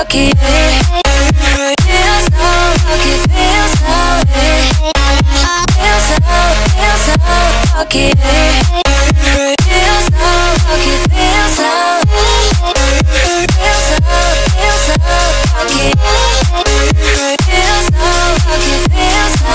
lucky. Feel so lucky, feel so feel so lucky. Feel so lucky, feel so lucky. Feel so lucky, feel so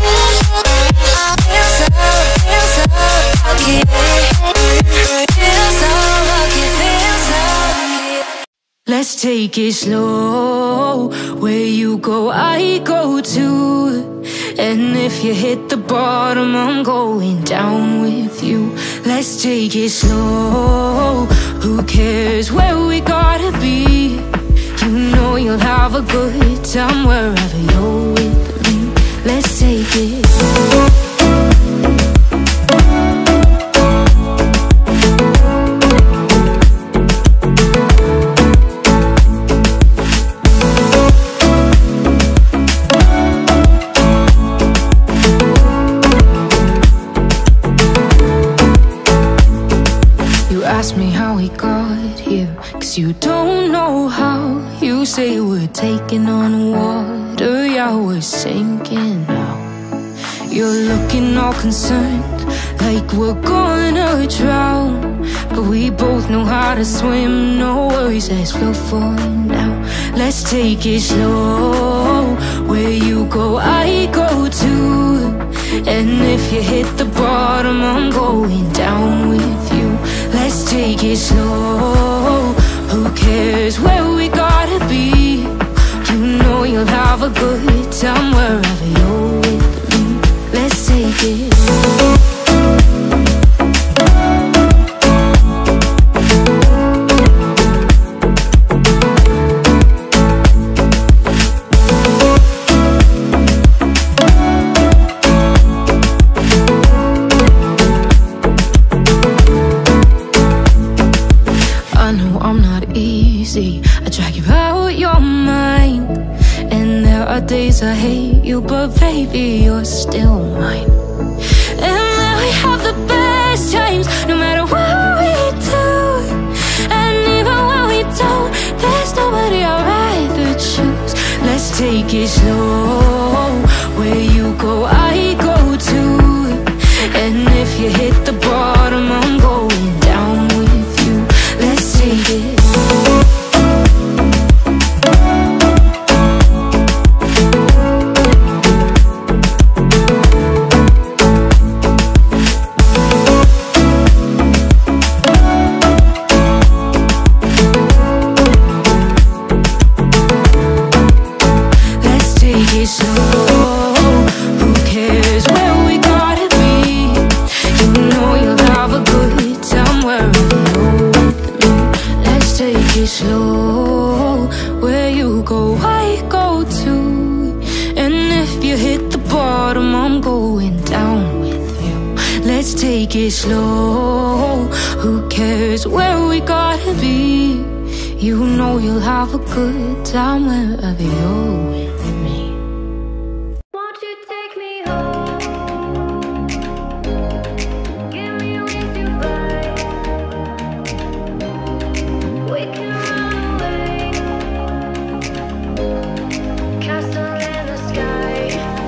lucky. Feel so lucky, feel so lucky. Let's take it slow. Where you go, I go too. And if you hit the bottom, I'm going down with you. Let's take it slow. Who cares where we gotta be? You know you'll have a good time wherever you're with me. Let's take it slow. Ask me how we got here, 'cause you don't know how. You say we're taking on water, yeah, we're sinking now. You're looking all concerned, like we're gonna drown. But we both know how to swim, no worries, let's flow for now. Let's take it slow. Where you go, I go too. And if you hit the bottom, I'm going down with you. Let's take it slow. Who cares where we gotta be? You know you'll have a good time wherever you're with me. Let's take it slow. I drag you out your mind, and there are days I hate you, but baby, you're still mine. And then we have the best times, no matter what we do. And even when we don't, there's nobody I'd rather choose. Let's take it slow. Where you go, I go too. And if you hit the bottom, I'm going down with you. Let's take it slow. Slow, where you go, I go too. And if you hit the bottom, I'm going down with you. Let's take it slow. Who cares where we gotta be? You know you'll have a good time wherever you're with me. Won't you take me home? Give me with your vibe. We can run away. Castle in the sky.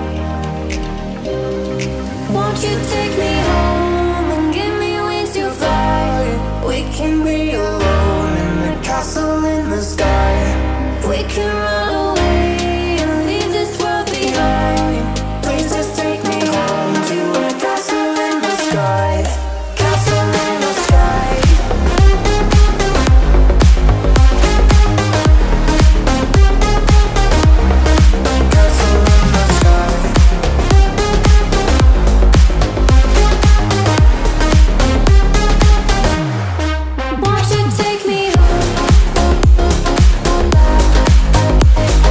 Won't you take me home and give me wings to fly? We can be alone in the castle in the sky. We can run away and leave this world behind. Please just take me home to a castle in the sky. Castle in the sky. Castle in the sky. Won't you take me home?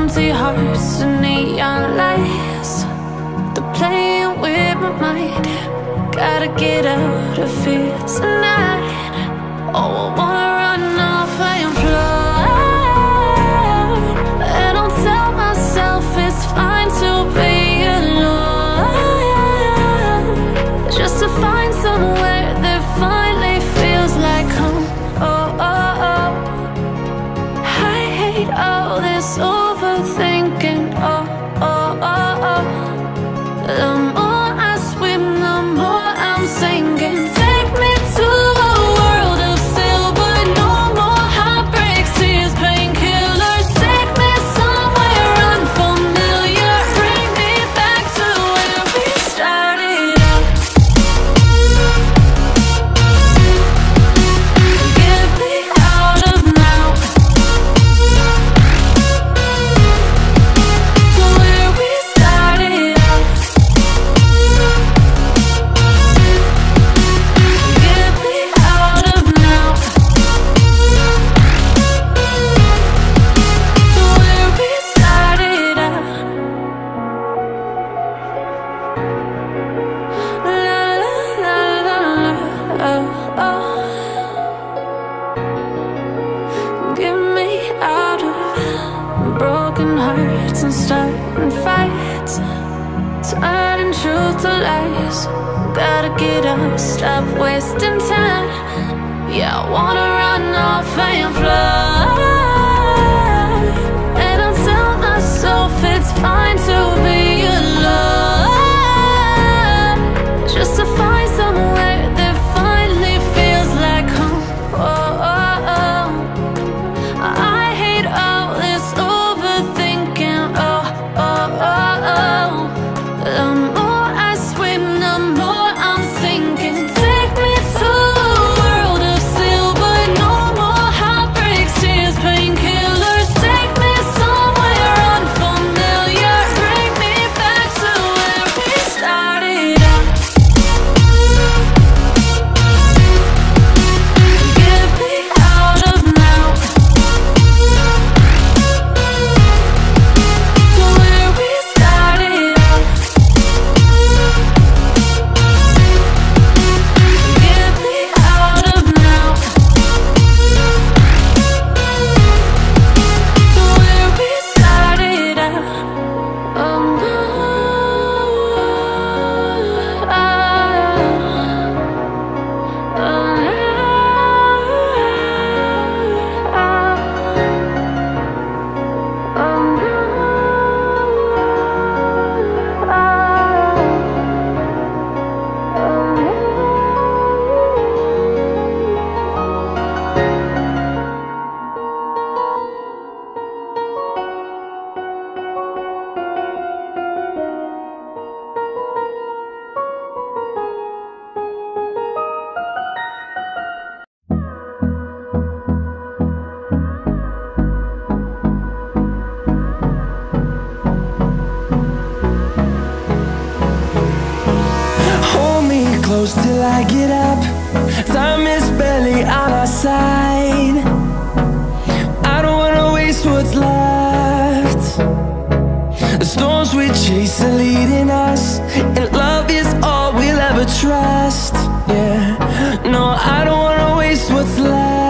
empty hearts and neon lights. They're playing with my mind. Gotta get out of here tonight. Oh, I wanna run off and fly. And I'll tell myself it's fine to be alone, just to find somewhere that finally feels like home. Oh, oh, oh. I hate all this overthinking. Oh, oh, oh, oh. The more I swim, the more I'm sinking. Take me to a world of silver. No more heartbreaks, tears, painkillers. Take me somewhere unfamiliar. Bring me back to where we started out. Get me out of now, to where we started out. Get me out of now, to where we started out. La la la la la, oh, oh. Get me out of broken hearts and starting fights, turning truth to lies. Gotta get up, stop wasting time. Yeah, I wanna run off and fly. And I'll tell myself it's fine to be alone, just to find somewhere that finally feels like home. Oh, oh, oh. I hate all this overthinking. Oh, oh, oh, oh. The more I swim, the more I'm sinking. Take me to a world of silver. No more heartbreaks, tears, painkillers. Take me somewhere unfamiliar. Bring me back to where we started out. Get me out of now, to where we started out. Get me out of now, to where we started out. Oh, no. Hold me close till I get up. Time is barely on our side. I don't wanna waste what's left. The storms we chase are leading us, and love is all we'll ever trust. Yeah, no, I don't wanna waste what's left.